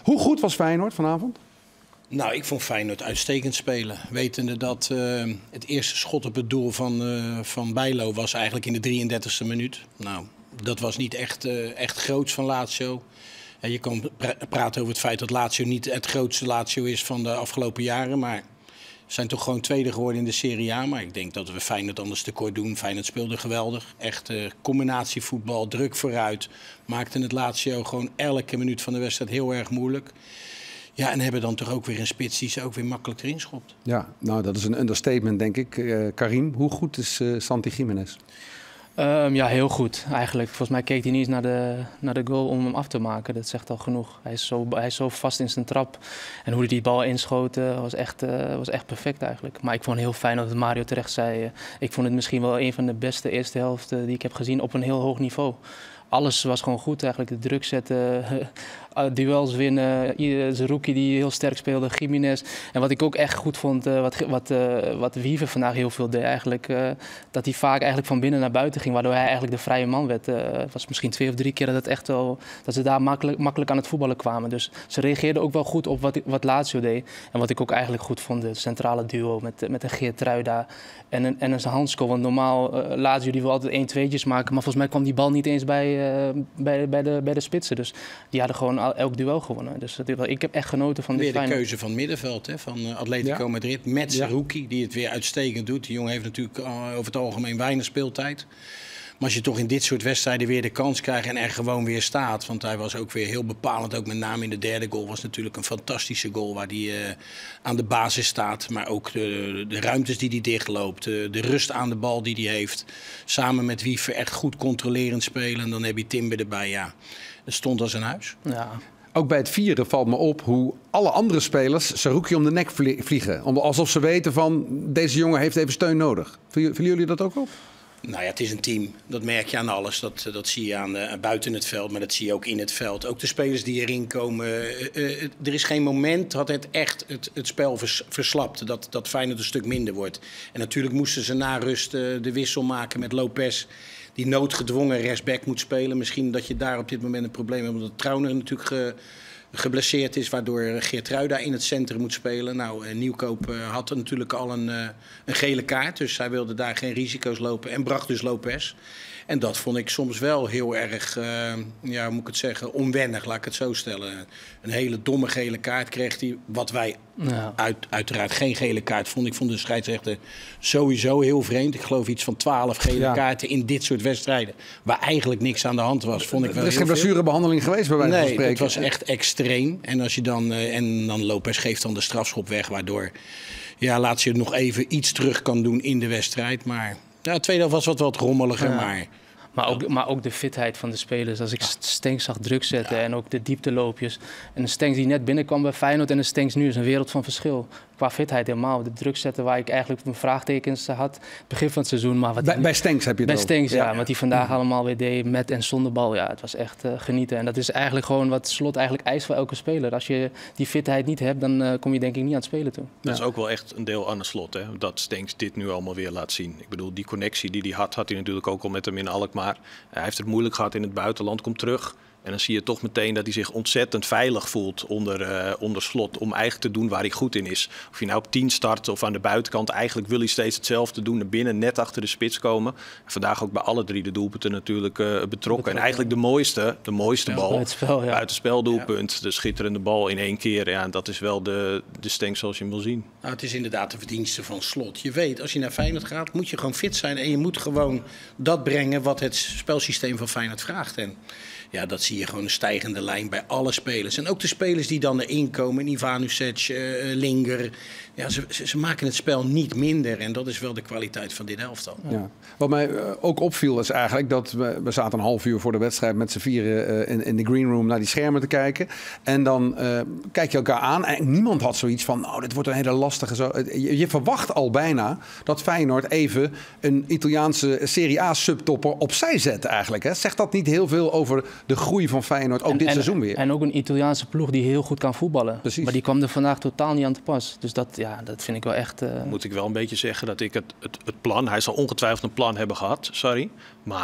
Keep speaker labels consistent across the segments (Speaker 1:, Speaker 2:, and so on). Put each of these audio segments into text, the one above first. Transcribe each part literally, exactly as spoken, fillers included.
Speaker 1: Hoe goed was Feyenoord vanavond?
Speaker 2: Nou, ik vond Feyenoord uitstekend spelen. Wetende dat uh, het eerste schot op het doel van, uh, van Bijlo was eigenlijk in de drieëndertigste minuut. Nou, dat was niet echt, uh, echt groots van Lazio. Ja, je kan pra praten over het feit dat Lazio niet het grootste Lazio is van de afgelopen jaren. Maar ze zijn toch gewoon tweede geworden in de Serie A. Maar ik denk dat we Feyenoord anders tekort doen. Feyenoord speelde geweldig. Echt uh, combinatievoetbal, druk vooruit. Maakte het Lazio gewoon elke minuut van de wedstrijd heel erg moeilijk. Ja, en hebben dan toch ook weer een spits die ze ook weer makkelijk erin schopt.
Speaker 1: Ja, nou dat is een understatement denk ik. Uh, Karim, hoe goed is uh, Santi Gimenez?
Speaker 3: Um, ja, heel goed eigenlijk. Volgens mij keek hij niet eens naar de, naar de goal om hem af te maken. Dat zegt al genoeg. Hij is zo, hij is zo vast in zijn trap. En hoe hij die bal inschoot uh, was, echt, uh, was echt perfect eigenlijk. Maar ik vond het heel fijn dat Mario terecht zei. Uh, ik vond het misschien wel een van de beste eerste helften die ik heb gezien op een heel hoog niveau. Alles was gewoon goed eigenlijk. De druk zetten, uh, duels winnen. Zerouki die heel sterk speelde, Gimenez. En wat ik ook echt goed vond, uh, wat, wat, uh, wat Wiever vandaag heel veel deed eigenlijk. Uh, dat hij vaak eigenlijk van binnen naar buiten ging. Waardoor hij eigenlijk de vrije man werd. Uh, het was misschien twee of drie keer dat, het echt wel, dat ze daar makkelijk, makkelijk aan het voetballen kwamen. Dus ze reageerden ook wel goed op wat, wat Lazio deed. En wat ik ook eigenlijk goed vond, de centrale duo met, met een Geertruida en een, en een Hansko. Want normaal, uh, Lazio die wil altijd één tweetjes maken. Maar volgens mij kwam die bal niet eens bij... Uh, Bij, bij, de, bij de spitsen. Dus die hadden gewoon elk duel gewonnen. Dus ik heb echt genoten van dit
Speaker 2: Weer de
Speaker 3: Feyenoord.
Speaker 2: keuze van het middenveld hè, van Atletico ja. Madrid. Met Zerouki, ja. die het weer uitstekend doet. Die jongen heeft natuurlijk over het algemeen weinig speeltijd. Maar als je toch in dit soort wedstrijden weer de kans krijgt en er gewoon weer staat. Want hij was ook weer heel bepalend. Ook met name in de derde goal was natuurlijk een fantastische goal. Waar hij uh, aan de basis staat. Maar ook de, de ruimtes die hij dichtloopt. De, de rust aan de bal die hij heeft. Samen met Wiever echt goed controlerend spelen. En dan heb je Timber erbij. Ja, dat stond als een huis.
Speaker 3: Ja.
Speaker 1: Ook bij het vieren valt me op hoe alle andere spelers Zerouki om de nek vliegen. Alsof ze weten van deze jongen heeft even steun nodig. Vielen jullie dat ook op?
Speaker 2: Nou ja, het is een team. Dat merk je aan alles. Dat, dat zie je aan uh, buiten het veld, maar dat zie je ook in het veld. Ook de spelers die erin komen. Uh, uh, er is geen moment dat het echt het, het spel vers, verslapt. Dat, dat Feyenoord een stuk minder wordt. En natuurlijk moesten ze na rust uh, de wissel maken met Lopez. Die noodgedwongen rechtsback moet spelen. Misschien dat je daar op dit moment een probleem hebt. Omdat Trauner natuurlijk ge, geblesseerd is. Waardoor Geertruida in het centrum moet spelen. Nou, uh, Nieuwkoop uh, had natuurlijk al een, uh, een gele kaart. Dus hij wilde daar geen risico's lopen. En bracht dus Lopez. En dat vond ik soms wel heel erg, uh, ja, hoe moet ik het zeggen, onwennig, laat ik het zo stellen. Een hele domme gele kaart kreeg hij, wat wij ja. uit, uiteraard geen gele kaart vonden. Ik vond de scheidsrechter sowieso heel vreemd. Ik geloof iets van twaalf gele ja. kaarten in dit soort wedstrijden, waar eigenlijk niks aan de hand was, vond ik wel.
Speaker 1: Er is geen blessurebehandeling geweest bij wijze van spreken.
Speaker 2: Nee, het was echt extreem. En als je dan, uh, en dan Lopez geeft dan de strafschop weg, waardoor, ja, laat je nog even iets terug kan doen in de wedstrijd, maar... Ja, de tweede helft was wat, wat rommeliger, ja. maar...
Speaker 3: Maar ook, maar ook de fitheid van de spelers. Als ik Stenks zag druk zetten ja. en ook de diepteloopjes. En de Stenks die net binnenkwam bij Feyenoord en de Stenks nu is een wereld van verschil. Qua fitheid helemaal. De druk zetten waar ik eigenlijk mijn vraagtekens had begin van het seizoen. Maar wat
Speaker 1: bij, bij Stenks heb je het
Speaker 3: Bij Stenks, ja.
Speaker 1: ja.
Speaker 3: Wat hij vandaag ja. allemaal weer deed met en zonder bal. Ja, het was echt uh, genieten. En dat is eigenlijk gewoon wat Slot eigenlijk eist voor elke speler. Als je die fitheid niet hebt, dan uh, kom je denk ik niet aan het spelen toe.
Speaker 4: Dat ja. is ook wel echt een deel aan de Slot, hè? Dat Stenks dit nu allemaal weer laat zien. Ik bedoel, die connectie die hij had, had hij natuurlijk ook al met hem in Alkmaar. Hij heeft het moeilijk gehad in het buitenland, komt terug. En dan zie je toch meteen dat hij zich ontzettend veilig voelt onder, uh, onder Slot. Om eigenlijk te doen waar hij goed in is. Of je nou op tien start of aan de buitenkant. Eigenlijk wil hij steeds hetzelfde doen. Naar binnen, net achter de spits komen. En vandaag ook bij alle drie de doelpunten natuurlijk uh, betrokken. betrokken. En eigenlijk de mooiste, de mooiste ja, bal.
Speaker 3: Buitenspel, ja.
Speaker 4: Buitenspeldoelpunt. Ja. De schitterende bal in één keer. Ja, dat is wel de, de Stenks zoals je hem wil zien.
Speaker 2: Nou, het is inderdaad de verdienste van Slot. Je weet, als je naar Feyenoord gaat, moet je gewoon fit zijn. En je moet gewoon dat brengen wat het spelsysteem van Feyenoord vraagt. En ja, dat zie je gewoon een stijgende lijn bij alle spelers. En ook de spelers die dan erin komen, Ivanovic, uh, Linger. Ja, ze, ze, ze maken het spel niet minder. En dat is wel de kwaliteit van dit elftal.
Speaker 1: Ja. Wat mij uh, ook opviel is eigenlijk dat we, we zaten een half uur voor de wedstrijd met z'n vieren uh, in, in de green room naar die schermen te kijken. En dan uh, kijk je elkaar aan en niemand had zoiets van, nou, dit wordt een hele lastige... Zo. Je, je verwacht al bijna dat Feyenoord even een Italiaanse Serie A subtopper opzij zet eigenlijk. Hè? Zegt dat niet heel veel over de groei van Feyenoord, ook
Speaker 3: en,
Speaker 1: dit
Speaker 3: en,
Speaker 1: seizoen weer?
Speaker 3: En ook een Italiaanse ploeg die heel goed kan voetballen.
Speaker 1: Precies.
Speaker 3: Maar die kwam er vandaag totaal niet aan te pas. Dus dat, ja, dat vind ik wel echt... Uh...
Speaker 4: Moet ik wel een beetje zeggen dat ik het, het, het plan... Hij zal ongetwijfeld een plan hebben gehad, sorry. Maar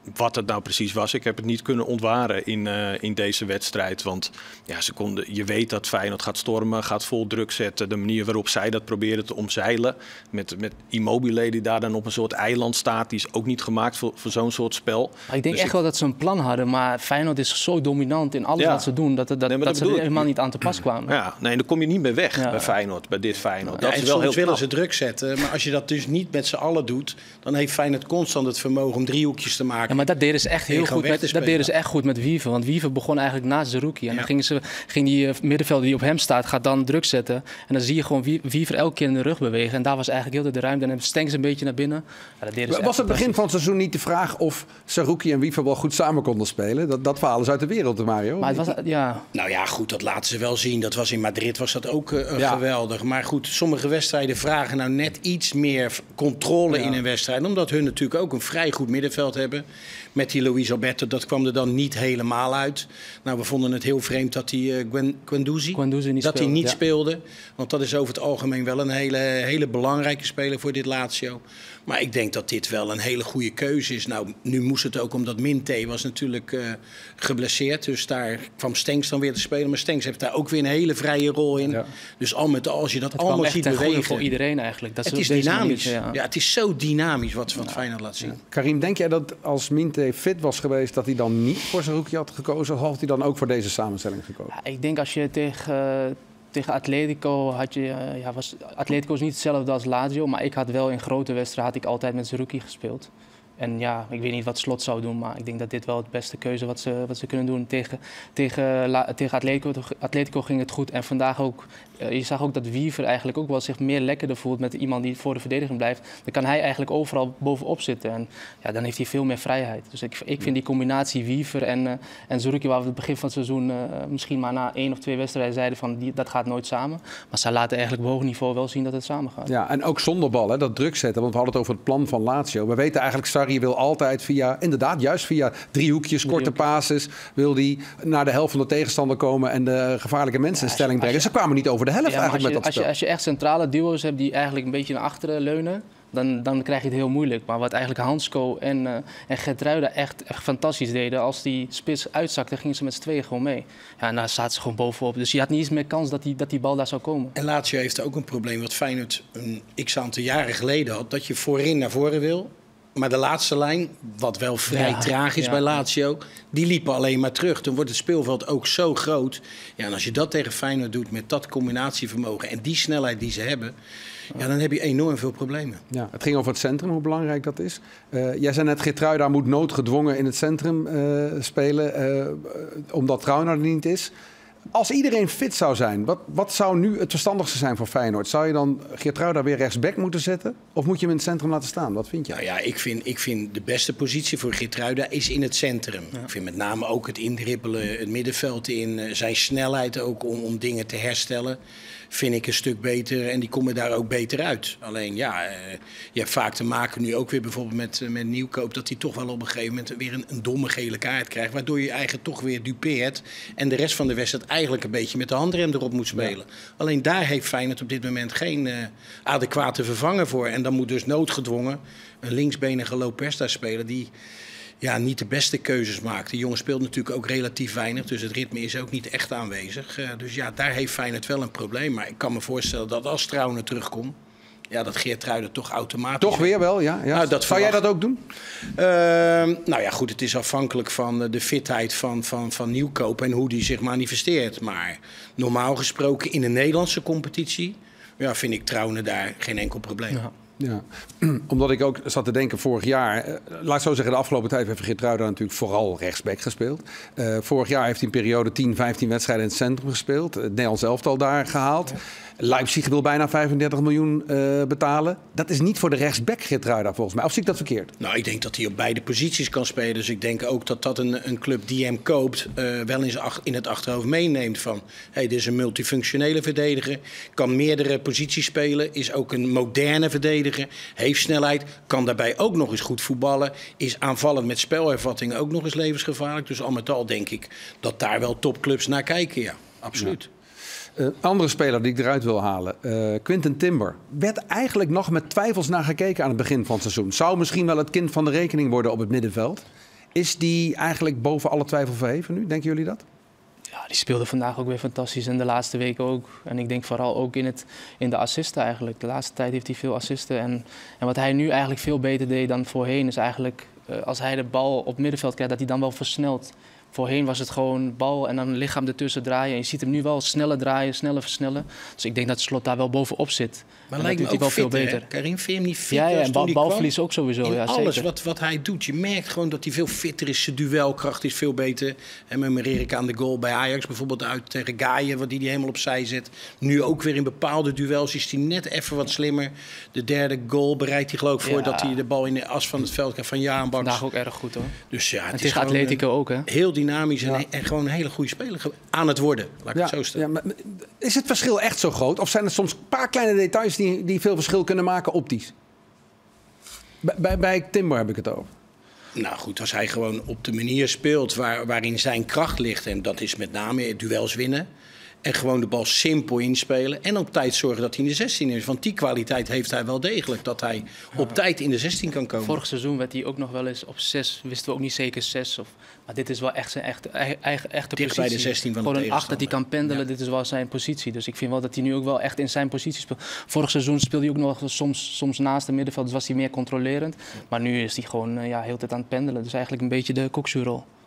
Speaker 4: wat het nou precies was. Ik heb het niet kunnen ontwaren in, uh, in deze wedstrijd. Want ja, ze konden, je weet dat Feyenoord gaat stormen, gaat vol druk zetten. De manier waarop zij dat proberen te omzeilen. Met, met Immobile die daar dan op een soort eiland staat. Die is ook niet gemaakt voor, voor zo'n soort spel.
Speaker 3: Maar ik denk
Speaker 4: dus
Speaker 3: echt
Speaker 4: ik...
Speaker 3: wel dat ze een plan hadden. Maar Feyenoord is zo dominant in alles
Speaker 4: ja.
Speaker 3: wat ze doen. Dat, dat,
Speaker 4: nee,
Speaker 3: dat, dat ze er helemaal niet aan te pas kwamen.
Speaker 4: Ja, nee, dan kom je niet meer weg
Speaker 3: ja.
Speaker 4: bij Feyenoord, bij dit Feyenoord.
Speaker 2: Ja,
Speaker 4: Dat
Speaker 2: en
Speaker 4: is wel
Speaker 2: soms
Speaker 4: heel
Speaker 2: willen
Speaker 4: knap.
Speaker 2: ze druk zetten. Maar als je dat dus niet met z'n allen doet, dan heeft Feyenoord constant het vermogen om driehoekjes te maken.
Speaker 3: Ja, maar dat deden ze echt heel goed met, dat deden ze echt goed met Wiever. Want Wiever begon eigenlijk naast Zerouki. En ja. dan gingen ze, ging die uh, middenvelder die op hem staat, gaat dan druk zetten. En dan zie je gewoon Wiever elke keer in de rug bewegen. En daar was eigenlijk heel de ruimte. En dan Stenks een beetje naar binnen. Ja, dat deden ze
Speaker 1: was het begin van het seizoen niet de vraag of Zerouki en Wiever wel goed samen konden spelen? Dat, dat verhaal is uit de wereld, Mario.
Speaker 3: Maar het was, ja.
Speaker 2: Nou ja, goed, dat laten ze wel zien. Dat was in Madrid was dat ook uh,
Speaker 1: ja.
Speaker 2: geweldig. Maar goed, sommige wedstrijden vragen nou net iets meer controle ja. in een wedstrijd. Omdat hun natuurlijk ook een vrij goed middenveld hebben. Met die Luis Alberto, dat kwam er dan niet helemaal uit. Nou, we vonden het heel vreemd dat die uh, Gwen, Guendouzi,
Speaker 3: Guendouzi niet
Speaker 2: dat
Speaker 3: speelde,
Speaker 2: hij niet
Speaker 3: ja.
Speaker 2: speelde. Want dat is over het algemeen wel een hele, hele belangrijke speler voor dit Lazio. Maar ik denk dat dit wel een hele goede keuze is. Nou, nu moest het ook omdat Minte was natuurlijk uh, geblesseerd. Dus daar kwam Stenks dan weer te spelen. Maar Stenks heeft daar ook weer een hele vrije rol in. Ja. Dus al met al, als je dat,
Speaker 3: dat
Speaker 2: allemaal ziet bewegen.
Speaker 3: Voor iedereen eigenlijk. Dat
Speaker 2: het
Speaker 3: is,
Speaker 2: is dynamisch.
Speaker 3: Manier, ja.
Speaker 2: ja, het is zo dynamisch wat, wat ja. Feyenoord laat zien. Ja.
Speaker 1: Karim, denk jij dat als Minte fit was geweest, dat hij dan niet voor Zerouki had gekozen? Of had hij dan ook voor deze samenstelling gekozen?
Speaker 3: Ja, ik denk als je tegen... Uh, Tegen Atletico had je, uh, ja, was, Atletico is niet hetzelfde als Lazio, maar ik had wel in grote wedstrijden had ik altijd met Zerouki gespeeld. En ja, ik weet niet wat Slot zou doen, maar ik denk dat dit wel het beste keuze wat ze, wat ze kunnen doen. Tegen, tegen, la, tegen Atletico, Atletico ging het goed en vandaag ook. Uh, je zag ook dat Wiever eigenlijk ook wel zich meer lekkerder voelt met iemand die voor de verdediging blijft. Dan kan hij eigenlijk overal bovenop zitten en ja, dan heeft hij veel meer vrijheid. Dus ik, ik vind die combinatie Wiever en, uh, en Zerouki, waar we het begin van het seizoen uh, misschien maar na één of twee wedstrijden zeiden van die, dat gaat nooit samen. Maar ze laten eigenlijk op hoog niveau wel zien dat het samen gaat.
Speaker 1: Ja, en ook zonder bal, hè, dat druk zetten, want we hadden het over het plan van Lazio. We weten eigenlijk, Sarri wil altijd via, inderdaad, juist via driehoekjes, korte passes, wil hij naar de helft van de tegenstander komen en de gevaarlijke mensen ja, in stelling brengen. Je, ze kwamen niet over de helft ja, eigenlijk
Speaker 3: je,
Speaker 1: met dat
Speaker 3: als
Speaker 1: spel.
Speaker 3: Je, als je echt centrale duo's hebt die eigenlijk een beetje naar achteren leunen, dan, dan krijg je het heel moeilijk. Maar wat eigenlijk Hansko en, uh, en Geertruida echt, echt fantastisch deden, als die spits uitzakte, gingen ze met z'n tweeën gewoon mee. Ja, en daar zaten ze gewoon bovenop. Dus je had niet eens meer kans dat die, dat die bal daar zou komen.
Speaker 2: En Lazio heeft ook een probleem wat Feyenoord een x-aantal jaren geleden had, dat je voorin naar voren wil. Maar de laatste lijn, wat wel vrij ja, traag is ja. bij Lazio, die liepen alleen maar terug. Dan wordt het speelveld ook zo groot. Ja, en als je dat tegen Feyenoord doet met dat combinatievermogen en die snelheid die ze hebben, ja, dan heb je enorm veel problemen.
Speaker 1: Ja, het ging over het centrum, hoe belangrijk dat is. Uh, jij zei net, Geertruida moet noodgedwongen in het centrum uh, spelen, uh, omdat Trauner er niet is. Als iedereen fit zou zijn, wat, wat zou nu het verstandigste zijn voor Feyenoord? Zou je dan Geertruida weer rechtsback moeten zetten? Of moet je hem in het centrum laten staan? Wat vind je?
Speaker 2: Nou ja, ik vind, ik vind de beste positie voor Geertruida is in het centrum. Ja. Ik vind met name ook het indribbelen, het middenveld in, zijn snelheid ook om, om dingen te herstellen, vind ik een stuk beter en die komen daar ook beter uit. Alleen ja, uh, je hebt vaak te maken nu ook weer bijvoorbeeld met, uh, met Nieuwkoop, dat hij toch wel op een gegeven moment weer een, een domme gele kaart krijgt, waardoor je eigen toch weer dupeert en de rest van de wedstrijd eigenlijk een beetje met de handrem erop moet spelen. Ja. Alleen daar heeft Feyenoord op dit moment geen uh, adequate vervanger voor en dan moet dus noodgedwongen een linksbenige Lopez daar spelen die ja, niet de beste keuzes maakt. De jongen speelt natuurlijk ook relatief weinig, dus het ritme is ook niet echt aanwezig. Uh, dus ja, daar heeft Feyenoord wel een probleem. Maar ik kan me voorstellen dat als Trauner terugkomt, ja, dat Geertruida toch automatisch...
Speaker 1: Toch weer wel, ja. ja.
Speaker 2: Nou, dat
Speaker 1: Zou jij dat ook doen?
Speaker 2: Uh, nou ja, goed, het is afhankelijk van de fitheid van, van, van Nieuwkoop en hoe die zich manifesteert. Maar normaal gesproken in de Nederlandse competitie, ja, vind ik Trauner daar geen enkel probleem.
Speaker 1: Ja. Ja, omdat ik ook zat te denken vorig jaar, laat ik zo zeggen, de afgelopen tijd heeft Geertruida natuurlijk vooral rechtsback gespeeld. Uh, vorig jaar heeft hij een periode tien, vijftien wedstrijden in het centrum gespeeld. Het Nederlands elftal daar gehaald. Ja. Leipzig wil bijna vijfendertig miljoen uh, betalen. Dat is niet voor de rechtsback Geertruida volgens mij. Of zie ik dat verkeerd?
Speaker 2: Nou, ik denk dat hij op beide posities kan spelen. Dus ik denk ook dat dat een, een club die hem koopt uh, wel in, ach- in het achterhoofd meeneemt van, hey, dit is een multifunctionele verdediger, kan meerdere posities spelen, is ook een moderne verdediger, heeft snelheid, kan daarbij ook nog eens goed voetballen, is aanvallend met spelervatting ook nog eens levensgevaarlijk. Dus al met al denk ik dat daar wel topclubs naar kijken, ja, absoluut. Ja.
Speaker 1: Een uh, andere speler die ik eruit wil halen, uh, Quinten Timber. Werd eigenlijk nog met twijfels naar gekeken aan het begin van het seizoen. Zou misschien wel het kind van de rekening worden op het middenveld. Is die eigenlijk boven alle twijfel verheven nu? Denken jullie dat?
Speaker 3: Ja, die speelde vandaag ook weer fantastisch en de laatste weken ook. En ik denk vooral ook in, het, in de assisten eigenlijk. De laatste tijd heeft hij veel assisten. En, en wat hij nu eigenlijk veel beter deed dan voorheen is eigenlijk... Uh, als hij de bal op het middenveld krijgt, dat hij dan wel versnelt. Voorheen was het gewoon bal en dan lichaam ertussen draaien. En je ziet hem nu wel sneller draaien, sneller versnellen. Dus ik denk dat Slot daar wel bovenop zit.
Speaker 2: Maar lijkt me ook wel veel beter. Karim, vind je hem niet fit?
Speaker 3: Ja, ja en bal, balverlies ook sowieso.
Speaker 2: In
Speaker 3: ja,
Speaker 2: alles wat, wat hij doet. Je merkt gewoon dat hij veel fitter is. Zijn duelkracht is veel beter. En met Mererika aan de goal bij Ajax bijvoorbeeld uit tegen Gaaien, wat die, die helemaal opzij zet. Nu ook weer in bepaalde duels is hij net even wat slimmer. De derde goal bereidt hij geloof ik voor ja. dat hij de bal in de as van het veld krijgt van Jaan Baks.
Speaker 3: Vandaag ook erg goed hoor.
Speaker 2: Dus ja, het
Speaker 3: en
Speaker 2: is
Speaker 3: tegen Atletico ook hè?
Speaker 2: Heel dynamisch ja. en, en gewoon een hele goede speler aan het worden. Laat ik
Speaker 1: ja,
Speaker 2: het zo stellen.
Speaker 1: Ja, maar is het verschil echt zo groot? Of zijn er soms een paar kleine details die, die veel verschil kunnen maken optisch? Bij, bij, bij Timber heb ik het over.
Speaker 2: Nou goed, als hij gewoon op de manier speelt waar, waarin zijn kracht ligt... en dat is met name duels winnen... en gewoon de bal simpel inspelen... en op tijd zorgen dat hij in de zestien is. Want die kwaliteit heeft hij wel degelijk. Dat hij op tijd in de zestien kan komen.
Speaker 3: Vorig seizoen werd hij ook nog wel eens op zes. Wisten we ook niet zeker zes. Of, maar dit is wel echt zijn echte, eigen, echte
Speaker 2: dicht
Speaker 3: positie.
Speaker 2: Bij de zestien van de
Speaker 3: Gewoon een acht dat hij kan pendelen. Ja. Dit is wel zijn positie. Dus ik vind wel dat hij nu ook wel echt in zijn positie speelt. Vorig seizoen speelde hij ook nog soms, soms naast de middenveld. Dus was hij meer controlerend. Maar nu is hij gewoon uh, ja, heel de tijd aan het pendelen. Dus eigenlijk een beetje de Koksu-rol.